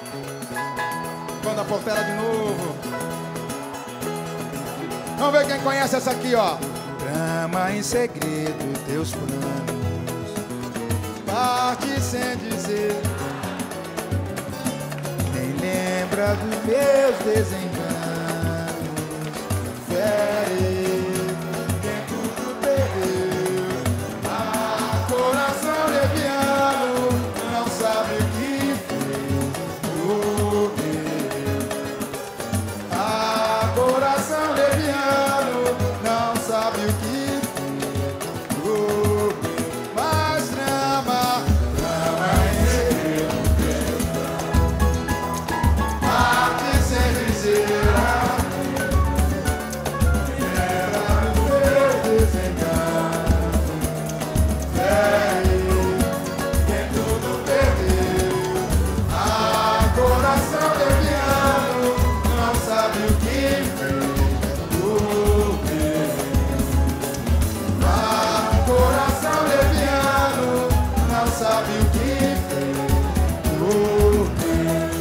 Banda Portela de novo. Vamos ver quem conhece essa aqui, ó. Trama em segredo teus planos, parte sem dizer, nem lembra dos meus desenganos. Fere quem tudo perdeu. Ah, coração leviano, não sabe o que fez. Morreu. Ah, coração leviano, não sabe o que fez. Morreu. Mas trama em segredo. Parte sem dizer. Sabe o que fez, morreu.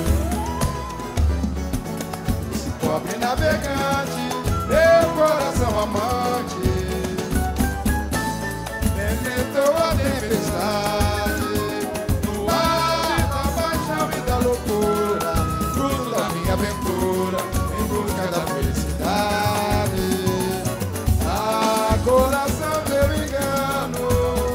Esse pobre navegante, meu coração amante, enfrentou a tempestade no ar da paixão e da loucura, fruto da minha aventura, em busca da felicidade. Ah, coração, meu engano,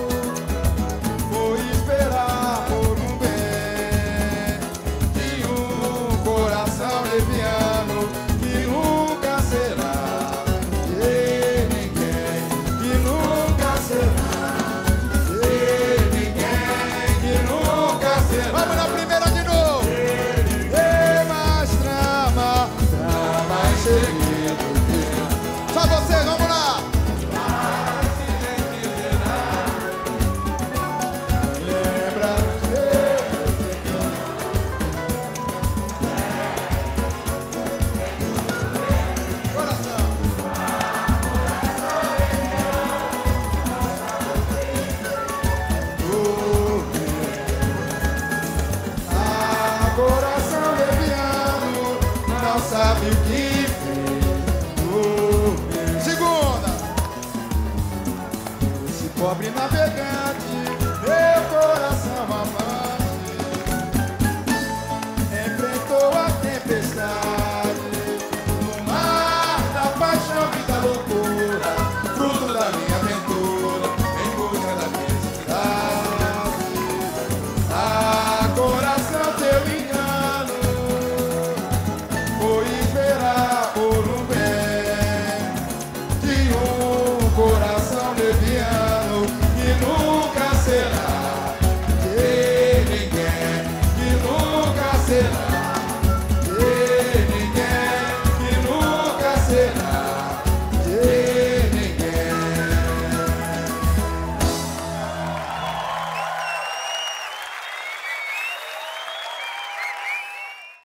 leviano, que nunca será de ninguém, que nunca será de ninguém, que nunca será. Vamos na primeira de novo. Ei, mas trama em segredo. Só vocês, vamos lá. Sabe o que